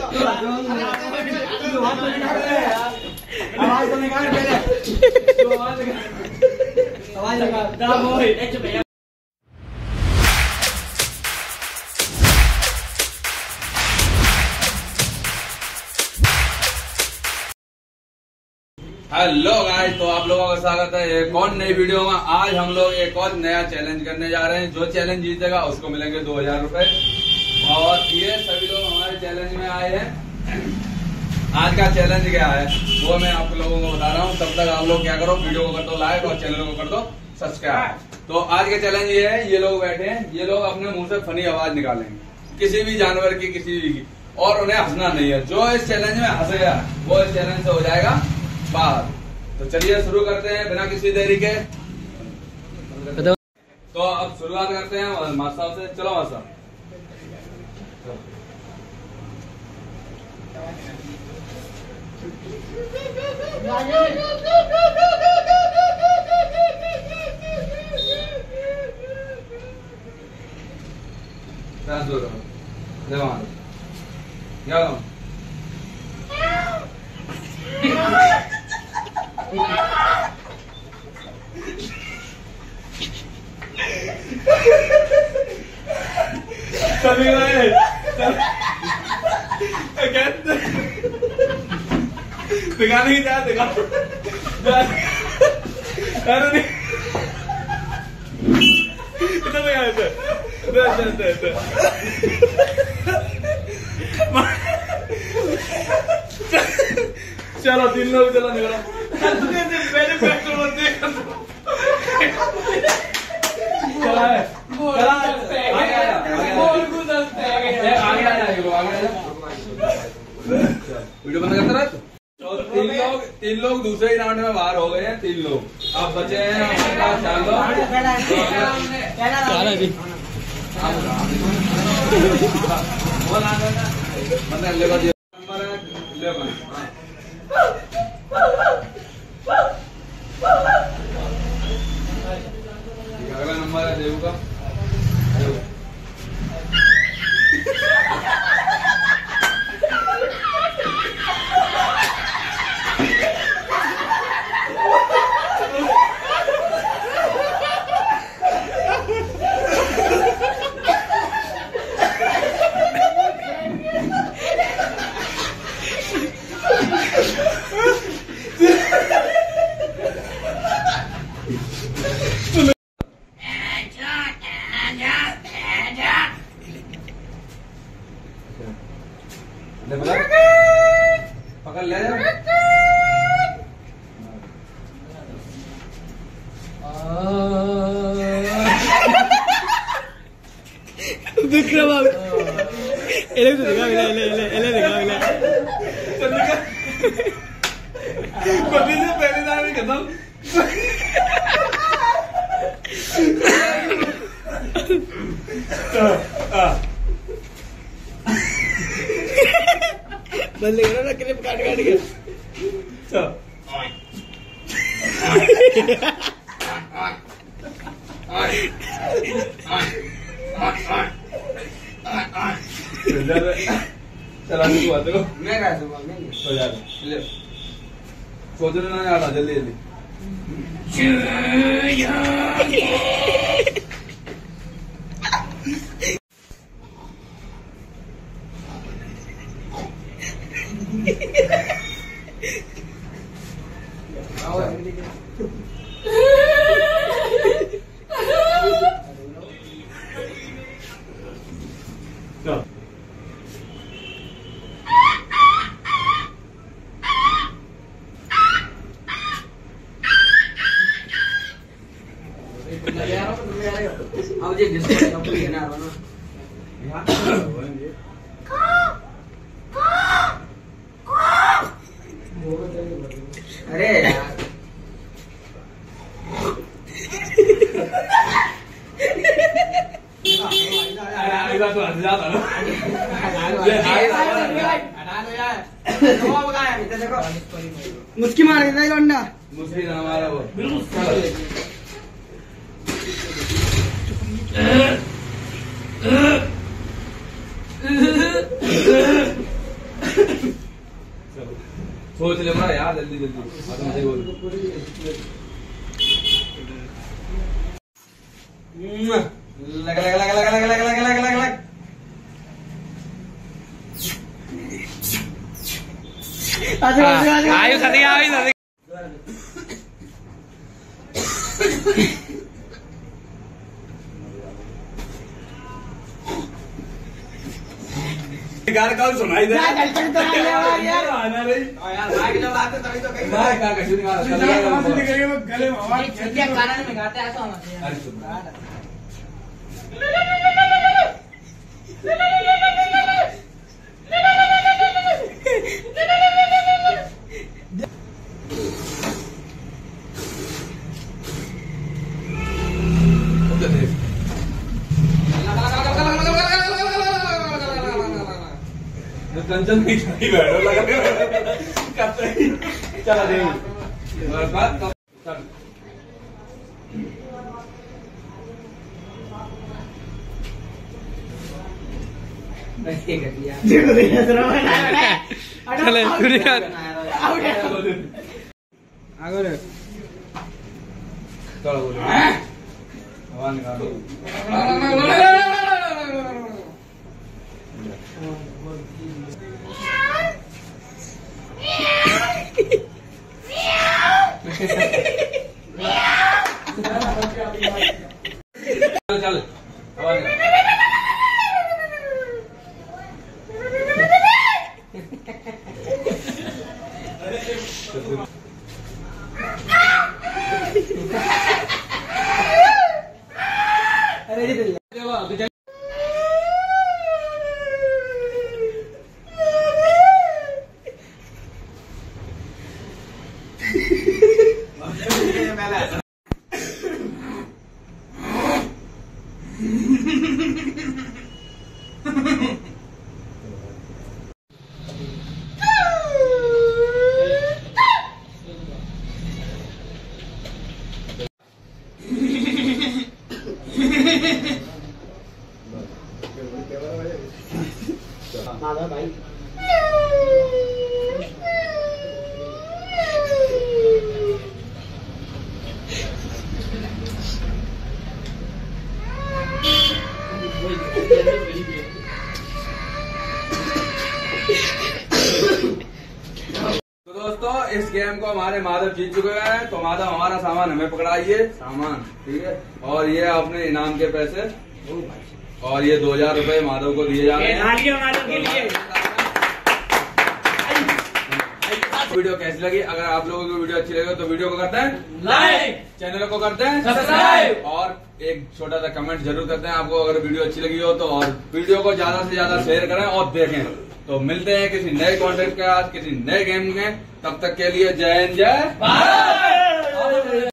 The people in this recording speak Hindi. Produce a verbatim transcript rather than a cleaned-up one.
आवाज तो निकाल पहले, आवाज निकाल। हेलो गाइस, तो आप लोगों का स्वागत है एक और नई वीडियो में। आज हम लोग एक और नया चैलेंज करने जा रहे हैं। जो चैलेंज जीतेगा उसको मिलेंगे दो हजार रूपए। और ये सभी लोग हमारे चैलेंज में आए हैं। आज का चैलेंज क्या है वो मैं आप लोगों को बता रहा हूँ। तब तक आप लोग क्या करो, वीडियो को कर दो लाइक और चैनल को कर दो सब्सक्राइब। तो आज के चैलेंज ये है, ये लोग बैठे हैं, ये लोग अपने मुंह से फनी आवाज निकालेंगे किसी भी जानवर की, किसी भी की, और उन्हें हंसना नहीं है। जो इस चैलेंज में हंसेगा वो इस चैलेंज से हो जाएगा बाहर। तो चलिए शुरू करते हैं बिना किसी देरी के। तो अब शुरुआत करते हैं मास्टर से। चलो मास्टर। क्या सभी दिखाने की जा दिखा अरे नहीं चलो तीन लोग चलो निकलो। पहले पेट्रोल चला है, चला आगे आया, आगे आया, वीडियो बंद करते रहे। तो तीन लोग तीन लोग दूसरे ही राउंड में बाहर हो गए हैं। तीन लोग अब बचे हैं हमारे पास चार लोग। अगला नंबर है देव का। पकड़ ले विक्रम एले तो दिखा एले एले एले दिखा एले कभी से पहले दाव में खत्म। बंद करो ना, क्लिप काट काट के। चला मैं क्या सोच रहे ना यार, जल्दी जल्दी। अरे यार तो हंस जाता ना। मुस्की मार देता है लौंडा। मुस्की ना मारा वो सोच ले बड़ा यार, जल्दी जल्दी हाँ, तो मुझे बोल। लग लग लग लग लग लग लग लग लग लग आयु सदी आयु सदी गार कल सुनाई दे यार यार आना रे यार माइक जब आते तभी तो कहीं माइक का कશું नहीं वो गले में आवाज छतिया कान में गाते ऐसा होना चाहिए। अरे सुन कंचन नहीं चली बैठो लगा करते ही चला दे और बात चल नहीं कर दिया देखो देखो चले पूरी बात आगे रे चलो बोलो हवा निकालो चल चल हवा निकालो अरे माधव भाई तो दोस्तों इस गेम को हमारे माधव जीत चुके हैं। तो माधव हमारा सामान हमें पकड़ाइए सामान, ठीक है। और ये अपने इनाम के पैसे और ये दो हजार रूपए माधव को दिए जा रहे हैं माधव के लिए। वीडियो कैसी लगी? अगर आप लोगों को वीडियो अच्छी लगे तो वीडियो को करते हैं लाइक, चैनल को करते हैं सब्सक्राइब और एक छोटा सा कमेंट जरूर करते हैं आपको अगर वीडियो अच्छी लगी हो तो। और वीडियो को ज्यादा से ज्यादा शेयर करें और देखें। तो मिलते हैं किसी नए कंटेंट के साथ किसी नए गेम में, तब तक के लिए जय हिंद जय भारत।